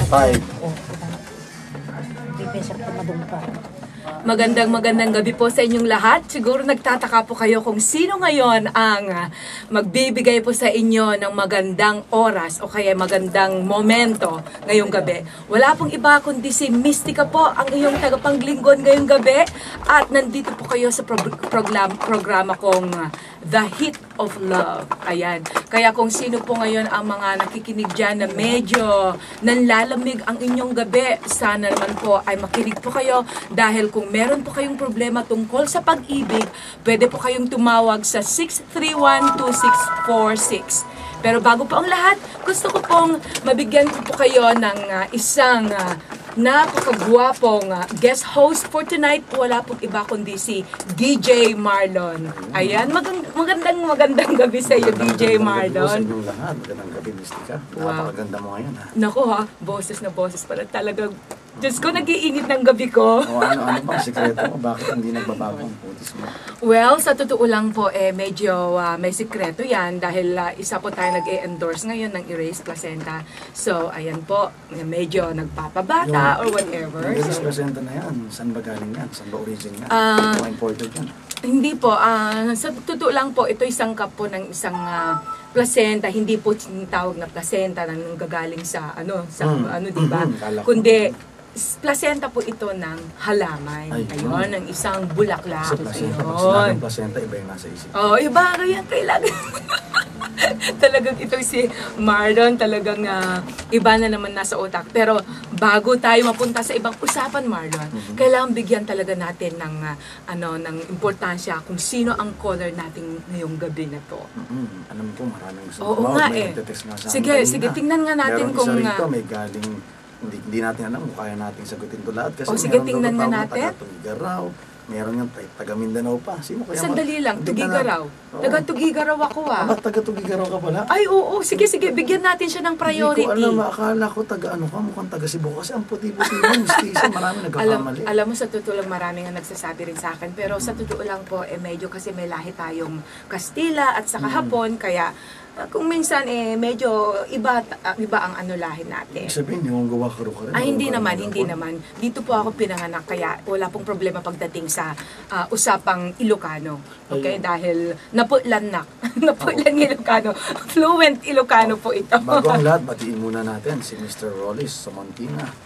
5. Magandang gabi po sa inyong lahat. Siguro nagtataka po kayo kung sino ngayon ang magbibigay po sa inyo ng magandang oras o kaya magandang momento ngayong gabi. Wala pong iba kundi si Mystica po, ang iyong tagapanglingkod ngayong gabi. At nandito po kayo sa programa kong The Heat of Love. Ayan. Kaya kung sino po ngayon ang mga nakikinig dyan na medyo nanlalamig ang inyong gabi, sana naman po ay makinig po kayo dahil kung meron po kayong problema tungkol sa pag-ibig, pwede po kayong tumawag sa 631-2646. Pero bago po ang lahat, gusto ko pong mabigyan ko po kayo ng isang napakagwapong guest host for tonight. Wala pong iba kundi si DJ Marlon. Ayan, magandang gabi sa iyo, DJ Marlon. Sa inyong lahat, magandang gabi, Mystica. Napakaganda mo ngayon, ha? Naku ha, boses na boses pala talagang. Diyos ko, nag-iinit ng gabi ko. O ano bang sikreto mo? Bakit hindi nagbabago ang putis mo? Well, sa totoo lang po, medyo may sikreto yan dahil isa po tayo nag-endorse ngayon ng erased placenta. So, ayan po, medyo nagpapabata or whatever. Yung erased placenta na yan, saan ba galing yan? Saan ba origin yan? Imported yan? Hindi po. Sa totoo lang po, ito isang cup po ng isang placenta, hindi po tawag na placenta na gagaling sa diba? Kundi placenta po ito ng halaman. Ayun, ng isang bulaklak. Sa placenta, pag sinabing placenta, iba yung nasa isip. Oh, iba kaya kailangan. Talagang ito si Marlon, talagang iba na naman nasa utak. Pero bago tayo mapunta sa ibang usapan, Marlon, kailangan bigyan talaga natin ng ng importansya kung sino ang caller natin ngayong gabi na to. Alam ko, maraming gusto. Oo nga eh. Sige, tingnan nga natin kung meron isa rito, may galing. Hindi natin alam kung kaya natin sagutin ito lahat. Kasi sige, tingnan nga natin. Taga-Tugigaraw, meron yung taga-Mindanao pa. Sino kaya? Sandali lang, Tugigaraw. Taga-Tugigaraw ako Taga-Tugigaraw ka pala? Ay, oo. Sige, bigyan natin siya ng priority. Hindi ko alam, akala ko taga-ano ka, mukhang taga-Cebu. Kasi ang puti-puti mo, Mystica, marami nagkakamali. Alam mo, sa totoo lang, maraming ang nagsasabi rin sa akin. Pero sa totoo lang po, medyo kasi may lahi tayong Kastila at saka Hapon, kaya kung minsan medyo iba ang lahi natin. Sabihin, yung gawa ka rin. Hindi naman. Dito po ako pinanganak, kaya wala pong problema pagdating sa usapang Ilocano. Okay? Dahil naputlan Ilocano. Fluent Ilocano po ito. Bago ang lahat, batiin muna natin si Mr. Rollis Samontina.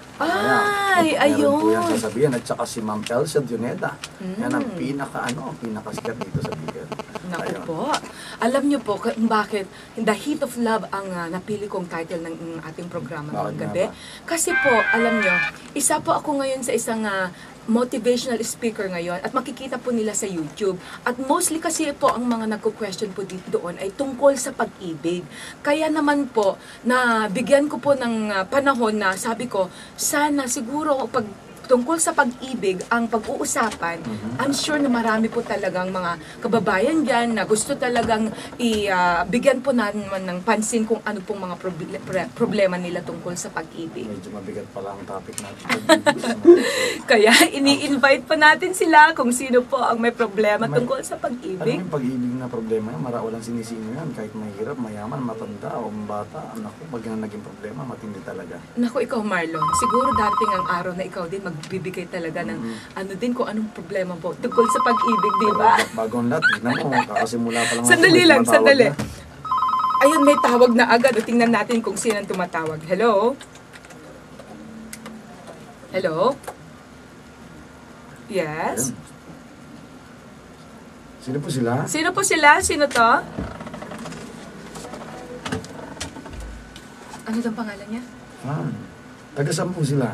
Ayun. Meron po yan sasabihin. At saka si Ma'am Elsa Dioneta. Yan ang pinakasikat dito sa Bicol. Naku po. Alam niyo po bakit The Heat of Love ang napili kong title ng ating programa ngayong gabi? Kasi po, alam niyo, isa po ako ngayon sa isang motivational speaker ngayon at makikita po nila sa YouTube. At mostly kasi po ang mga nagko-question po doon ay tungkol sa pag-ibig. Kaya naman po, na bigyan ko po ng panahon na sabi ko, sana siguro pag tungkol sa pag-ibig, ang pag-uusapan, I'm sure na marami po talagang mga kababayan dyan na gusto talagang bigyan po naman ng pansin kung ano pong mga problema nila tungkol sa pag-ibig. Medyo mabigat pala ang topic natin. Kaya ini-invite pa natin sila kung sino po ang may problema tungkol sa pag-ibig. Alam mo yung pag-ibig na problema yan, walang sinisino yan. Kahit mahirap, mayaman, matanda o bata, naku, pag yan naging problema, matindi talaga. Naku, ikaw Marlon, siguro darating ang araw na ikaw din magbibigay talaga ng kung anong problema po tungkol sa pag-ibig, di ba? Bagong lahat, tignan mo, kakasimula pa lang. Sandali. Ayun, may tawag na agad. Tingnan natin kung sino ang tumatawag. Hello? Hello? Yes? Sino po sila? Sino to? Ano daw pangalan niya? Taga-saan po sila?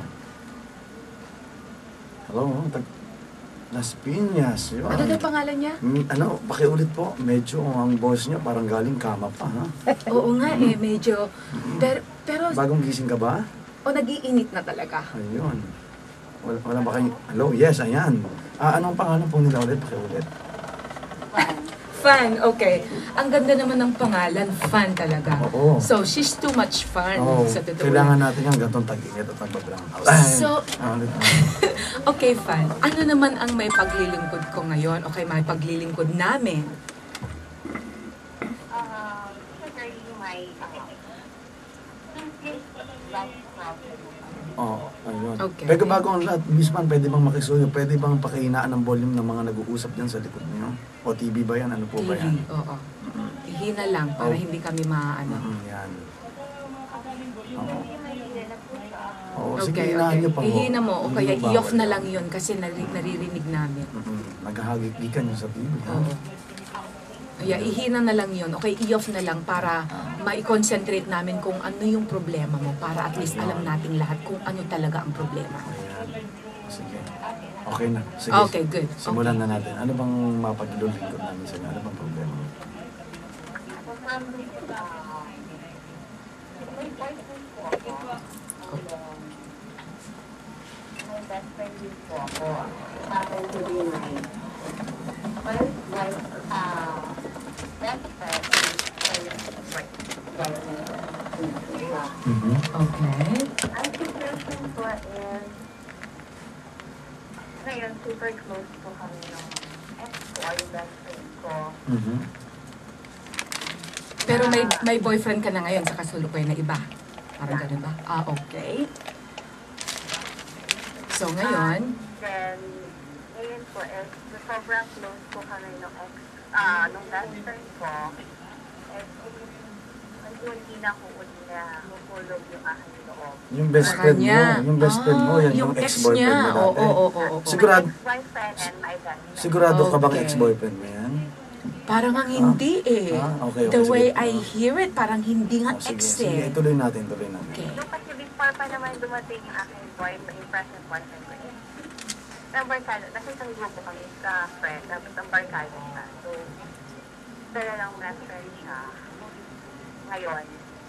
Hello, Las Piñas. Yun. Ano daw pangalan niya? Pakiulit po. Medyo ang boss niya parang galing kama pa, ha? Oo nga medyo. Pero bagong gising ka ba? O nag-iinit na talaga? Ayun. Wala ba kayo? Hello? Yes, ayan. Anong pangalan po nila ulit? Pakiulit. Fun, okay. Ang ganda naman ng pangalan, Fun talaga. Oo. So, she's too much fun. Sa totoo. Kailangan natin yung gantong tag-init at nagbabrang house. So, okay, Fun. Ano naman ang may paglilingkod ko ngayon? Okay, may paglilingkod namin. Oo, ayun. Okay. Pero bago ang lahat, Miss Man, pwede bang makisuyo? Pwede bang pakihinaan ng volume ng mga nag-uusap dyan sa likod niyo? O TV ba yan? Ano po ba TV, yan? oo. Ihina lang para Oh. hindi kami maano. Yan. Oo. Oo, sige, Okay, hinahan okay. niyo pa ho. Ihina mo o Hindi kaya mo bawal i-off na yun. lang yun kasi naririnig namin. Naghahagigikan niyo sa TV. ha? Oo. Kaya ihina na lang yun. Okay, i-off na lang para ma-concentrate namin kung ano yung problema mo para at least alam nating lahat kung ano talaga ang problema. Ayan. Sige. Okay na. Sige. Okay, good. Simulan na natin. Ano bang mapaglulingkod namin sa inyo? Ano bang problema? My best friend din po ako. Happened to be my first wife, best friend Okay. ang situation po is, ngayon, super close po kami ng ex ko, or yung best friend ko. Pero may boyfriend ka na ngayon sa kasalukuyan na iba. Parang ganun ba? Ah, okay. So ngayon, Then, ngayon po is, sobrang close po kami ng ex, nung best friend ko, is, unti-unti na ko uli na mahulog yung aking loob. Yung best Sa friend mo. kanya. Yung best friend mo. Yan, yung yung ex ex-boyfriend niya. mo dati. Oo. Sigurado, Ex-boyfriend and my best friend. sigurado ka bang Okay. ex-boyfriend mo yan? parang ang hindi eh. Okay, The sige. way I hear it, parang hindi nga Sige, ex sige, eh. tuloy natin, tuloy natin. Okay. Nung kasi before pa naman dumating yung aking boyfriend, yung present boyfriend ko eh. Barkada, kasi isang grupo kami sa friend, tapos ang barkada siya. So, dala lang best friend siya. Ngayon,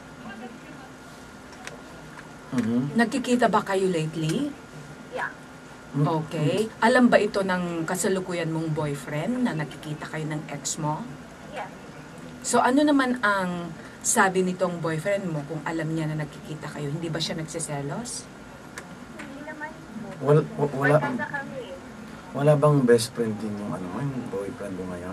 Nagkikita ba kayo lately? yeah. Okay. Alam ba ito ng kasalukuyan mong boyfriend na nakikita kayo ng ex mo? Yes. So ano naman ang sabi nitong boyfriend mo kung alam niya na nagkikita kayo? Hindi ba siya nagsiselos? Hindi naman po. Wala, Barkada kami. wala bang best friend din yung ano, yung boyfriend mo ngayon?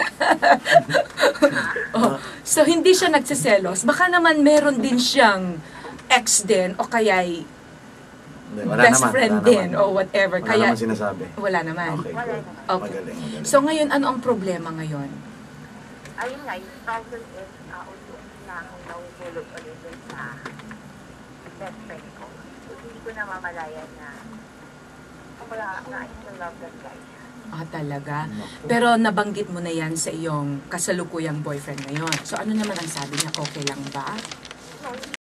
So hindi siya nagsiselos. Baka naman meron din siyang ex din o kaya'y Hindi, wala best naman, friend wala din naman. o whatever. Wala Kaya naman sinasabi. wala naman. Okay, Wala good. naman. Okay. Magaling, magaling. So ngayon ano ang problema ngayon? Ayun nga, yung problem is, unti-unti na akong nahuhulog ulit dun sa best friend ko. So, hindi ko na mamalayan na wala na I still love that guy. Ah, talaga? Naku. Pero nabanggit mo na yan sa iyong kasalukuyang boyfriend ngayon. So ano naman ang sabi niya? Okay lang ba? No, hindi